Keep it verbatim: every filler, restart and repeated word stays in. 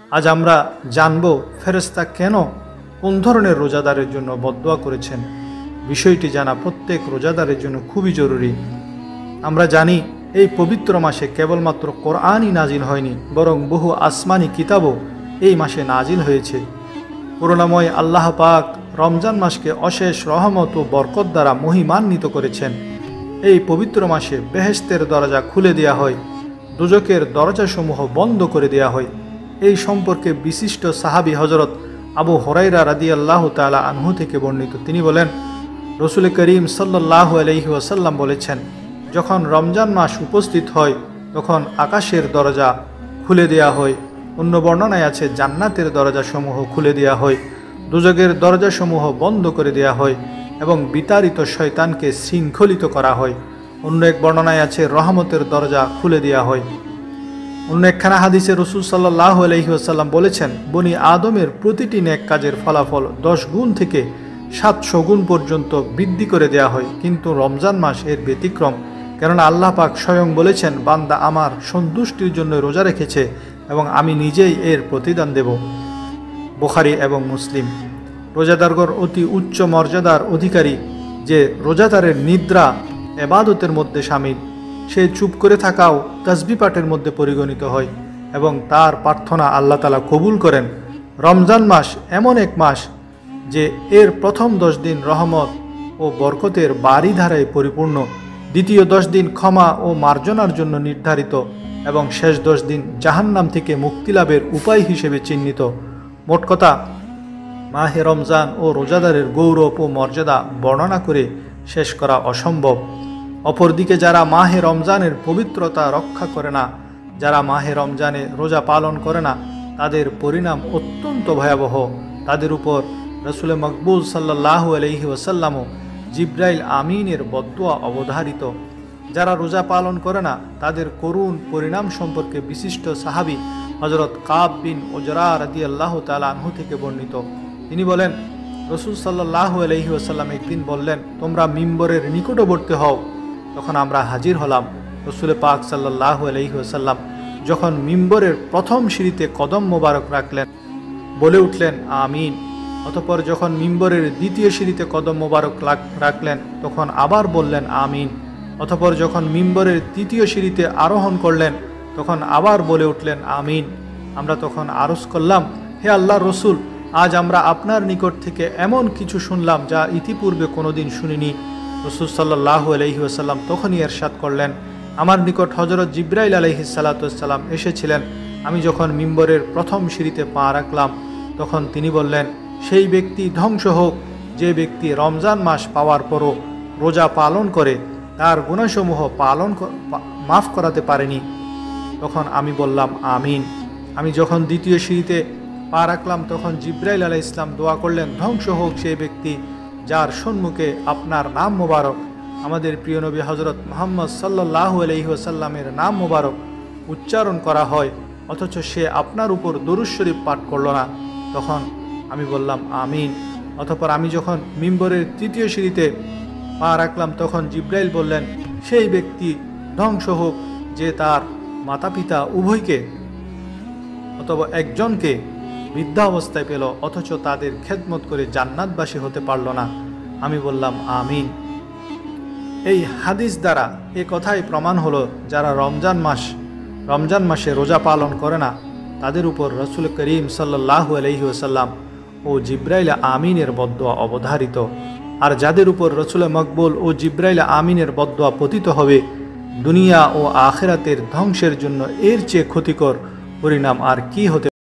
আজ আমরা জানব ফেরেশতা কেন কোন ধরনের রোজাদারের জন্য বদদোয়া করেছেন। বিষয়টি জানা প্রত্যেক রোজাদারের জন্য খুবই জরুরি। আমরা জানি এই পবিত্র মাসে কেবলমাত্র কোরআনই নাজিল হয়নি, বরং বহু আসমানি কিতাবও এই মাসে নাজিল হয়েছে। করুণাময় আল্লাহ পাক রমজান মাসকে অশেষ রহমত ও বরকত দ্বারা মহিমান্বিত করেছেন। এই পবিত্র মাসে বেহেশতের দরজা খুলে দেওয়া হয়, দোজখের দরজাসমূহ বন্ধ করে দেওয়া হয়। এই সম্পর্কে বিশিষ্ট সাহাবী হজরত আবু হুরায়রা রাদিয়াল্লাহু তাআলা আনহু থেকে বর্ণিত। তিনি বলেন, রসুল করিম সাল্লাল্লাহু আলাইহি ওয়াসাল্লাম বলেছেন, যখন রমজান মাস উপস্থিত হয় তখন আকাশের দরজা খুলে দেওয়া হয়। অন্য বর্ণনায় আছে জান্নাতের দরজাসমূহ খুলে দেওয়া হয়, দোজখের দরজাসমূহ বন্ধ করে দেওয়া হয় এবং বিতাড়িত শয়তানকে শৃঙ্খলিত করা হয়। অন্য এক বর্ণনায় আছে রহমতের দরজা খুলে দেওয়া হয়। অন্য একখানা হাদিসে রসুল সাল্লাল্লাহু আলাইহি ওয়াসাল্লাম বলেছেন, বনি আদমের প্রতিটি নেক কাজের ফলাফল দশ গুণ থেকে সাতশো গুণ পর্যন্ত বৃদ্ধি করে দেওয়া হয়, কিন্তু রমজান মাস এর ব্যতিক্রম। কেননা আল্লাহ পাক স্বয়ং বলেছেন, বান্দা আমার সন্তুষ্টির জন্য রোজা রেখেছে এবং আমি নিজেই এর প্রতিদান দেব। বুখারী এবং মুসলিম। রোজাদারগণ অতি উচ্চ মর্যাদার অধিকারী। যে রোজাদারের নিদ্রা ইবাদতের মধ্যে শামিল, সে চুপ করে থাকাও তাসবিহ পাঠের মধ্যে পরিগণিত হয় এবং তার প্রার্থনা আল্লাহ তাআলা কবুল করেন। রমজান মাস এমন এক মাস যে এর প্রথম দশ দিন রহমত ও বরকতের বারিধারায় পরিপূর্ণ, দ্বিতীয় দশ দিন ক্ষমা ও মার্জনার জন্য নির্ধারিত এবং শেষ দশ দিন জাহান্নাম থেকে মুক্তিলাভের উপায় হিসেবে চিহ্নিত। মোট কথা, মাহে রমজান ও রোজাদারের গৌরব ও মর্যাদা বর্ণনা করে শেষ করা অসম্ভব। অপরদিকে যারা মাহে রমজানের পবিত্রতা রক্ষা করে না, যারা মাহে রমজানে রোজা পালন করে না, তাদের পরিণাম অত্যন্ত ভয়াবহ। তাদের উপর রসুল মকবুল সাল্লাল্লাহু আলাইহি ওয়াসাল্লামও জিব্রাইল আমিনের বদদোয়া অবধারিত। যারা রোজা পালন করে না, তাদের করুণ পরিণাম সম্পর্কে বিশিষ্ট সাহাবী হজরত কাব বিন উজরা রাদিয়াল্লাহু তাআলা আনহু থেকে বর্ণিত। তিনি বলেন, রসুল সাল্লাল্লাহু আলাইহি ওয়াসাল্লাম একদিন বললেন, তোমরা মিম্বরের নিকটবর্তী হও। তখন আমরা হাজির হলাম। রসুল পাক সাল্লাল্লাহু আলাইহি ওয়াসাল্লাম যখন মিম্বরের প্রথম সিঁড়িতে কদম মোবারক রাখলেন, বলে উঠলেন আমিন। অতঃপর যখন মিম্বরের দ্বিতীয় সিঁড়িতে কদম মোবারক রাখলেন, তখন আবার বললেন আমিন। অতঃপর যখন মিম্বরের তৃতীয় সিঁড়িতে আরোহণ করলেন, তখন আবার বলে উঠলেন আমিন। আমরা তখন আরজ করলাম, হে আল্লাহর রসুল, আজ আমরা আপনার নিকট থেকে এমন কিছু শুনলাম যা ইতিপূর্বে কোনোদিন শুনিনি। রসুল সাল্লাল্লাহু আলাইহি ওয়াসাল্লাম তখনই ইরশাদ করলেন, আমার নিকট হযরত জিবরাইল আলাইহিস সালাতু ওয়াস সালাম এসেছিলেন। আমি যখন মিম্বরের প্রথম সিঁড়িতে পা রাখলাম, তখন তিনি বললেন, সেই ব্যক্তি ধ্বংস হোক যে ব্যক্তি রমজান মাস পাওয়ার পরও রোজা পালন করে তার গুনাহসমূহ পালন মাফ করাতে পারেনি। তখন আমি বললাম আমিন। আমি যখন দ্বিতীয় সিঁড়িতে পা রাখলাম, তখন জিবরাইল আলাইহিস সালাম দোয়া করলেন, ধ্বংস হোক সেই ব্যক্তি যার সম্মুখে আপনার নাম মোবারক, আমাদের প্রিয় নবী হজরত মুহাম্মদ সাল্লাল্লাহু আলাইহি ওয়াসাল্লামের নাম মোবারক উচ্চারণ করা হয়, অথচ সে আপনার উপর দরুদ শরীফ পাঠ করল না। তখন আমি বললাম আমিন। অতঃপর আমি যখন মিম্বরের তৃতীয় সিঁড়িতে পা রাখলাম, তখন জিবরাইল বললেন, সেই ব্যক্তি ধ্বংস হোক যে তার মাতা পিতা উভয়কে অথবা একজনকে বৃদ্ধাবস্থায় পেল, অথচ তাদের খেদমত করে জান্নাতবাসী হতে পারল না। আমি বললাম আমিন। এই হাদিস দ্বারা এ কথাই প্রমাণ হলো, যারা রমজান মাস রমজান মাসে রোজা পালন করে না, তাদের উপর রসুল করিম সাল্লাল্লাহু আলাইহি ওয়াসাল্লাম ও জিবরাইল আমিনের বদদোয়া অবধারিত। আর যাদের উপর রসুল মকবুল ও জিবরাইল আমিনের বদদোয়া পতিত হবে, দুনিয়া ও আখিরাতের ধ্বংসের জন্য এর চেয়ে ক্ষতিকর পরিণাম আর কি হতে